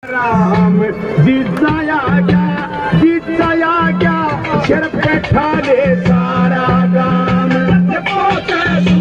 राम जिताया क्या सिर पे ठाले सारा गाम।